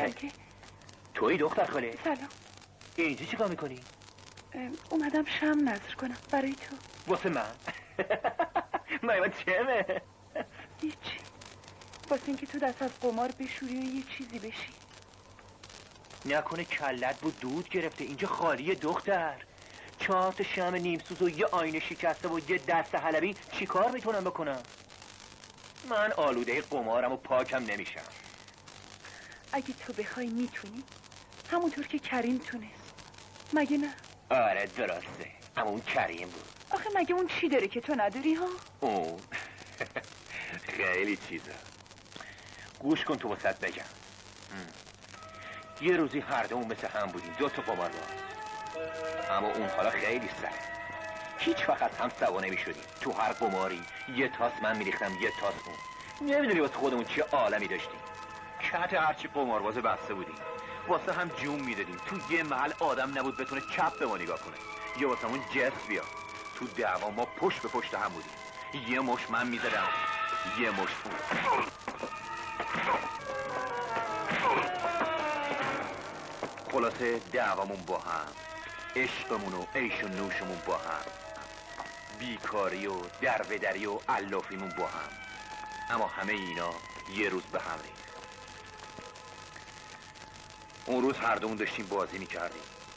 بلکه. توی دختر خاله؟ سلام. اینجا چی کار میکنی؟ اومدم شم نذر کنم برای تو. واسه من؟ من چمه؟ هیچی، واسه اینکه تو دست از قمار بشوری و یه چیزی بشی. نکنه کلت بود دود گرفته؟ اینجا خالیه دختر. 4 تا شم نیمسوز و یه آینه شکسته و یه دست حلبی چی کار میتونم بکنم؟ من آلوده قمارم و پاکم نمیشم. اگه تو بخوای میتونی، همونطور که کریم تونست، مگه نه؟ آره درسته، اما اون کریم بود. آخه مگه اون چی داره که تو نداری ها؟ اون خیلی چیزا. گوش کن تو واسط بگم. یه روزی هر دومون مثل هم بودیم، 2 تا قمارباز. اما اون حالا خیلی سره. هیچ وقت هم سوا نمی‌شدیم. تو هر قماری یه تاس من میریختم، یه تاس اون. نمیدونی واسه خودمون چه عالمی داشتیم. کت هرچی قمارباز بسته بودیم، واسه هم جون میدادیم. تو یه محل آدم نبود بتونه چپ به ما نگاه کنه یا واسه همون جس بیا. تو دعوا ما پشت به پشت هم بودیم. یه مش من میزدم، یه مش اون. خلاصه دعوامون با هم، عشقمون و عیش و نوشمون با هم، بیکاری و دربدری و علافیمون با هم. اما همه اینا یه روز به هم ریخت. اون روز هر دومون داشتیم بازی میکردیم.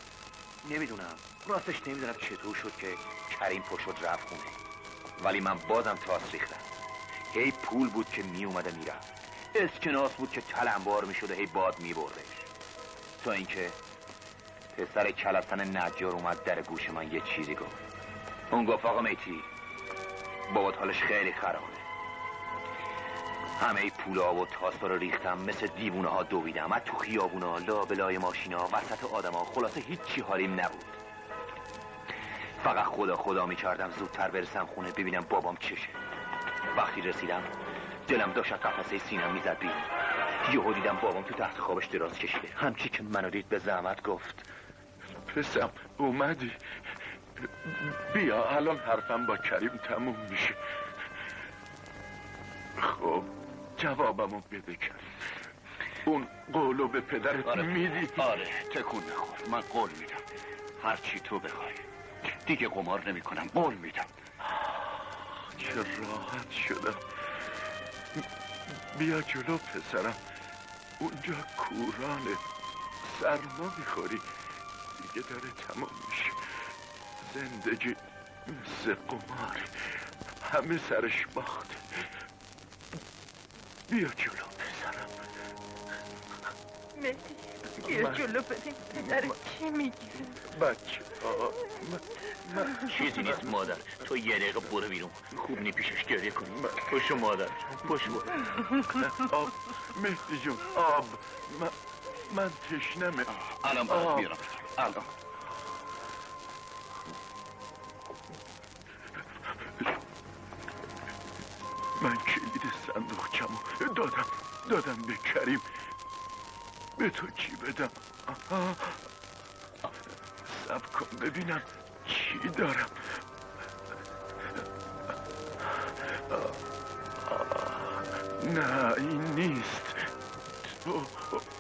راستش نمیدونم چطور شد که کریم پا شد رفت خونه، ولی من بازم تاس ریختم. هی پول بود که میومده میرفت، اسکناس بود که تلمبار میشده هی باد میبردش. تا اینکه پسر کلسن نجار اومد در گوش من یه چیزی گفت. اون گفت آقا میتی، بابات حالش خیلی خرابه. همه پولا و تاسا رو ریختم، مثل دیوونه ها دویدم از تو خیابونا، لابلای ماشینا، وسط آدما. خلاصه هیچی حالیم نبود. فقط خدا میکردم زودتر برسم خونه ببینم بابام چشه. وقتی رسیدم دلم داشت قفسه سینم میزد بیرون. یهو دیدم بابام تو تحت خوابش دراز کشیده. همچی که منو دید به زحمت گفت پسم اومدی؟ بیا الان حرفم با کریم تموم میشه. خب جوابمو بده کریم. اون قولو به پدرت میدی؟ آره تکون نخور، من قول میدم هرچی تو بخوای. دیگه قمار نمی کنم، قول میدم. چه راحت شدم. بیا جلو پسرم، اونجا کورانه، سرما میخوری. دیگه داره تمام میشه. زندگی مثل قمار، همه سرش باخته. بیا جلو پسرم. مهدی بیا جلو بدیم. پدر چی میگیره؟ بچه چیزی نیست مادر، تو یه دقیقه برو بیرون. خوب نی پیشش گریه کنی. پشو مادر، پشو. آب مهدی جون، آب. من تشنمه. الان برات بیارم. الان من کلید صندوقچمو دادم به کریم. به تو چی بدم؟ صبر کن ببینم چی دارم. نه این نیست.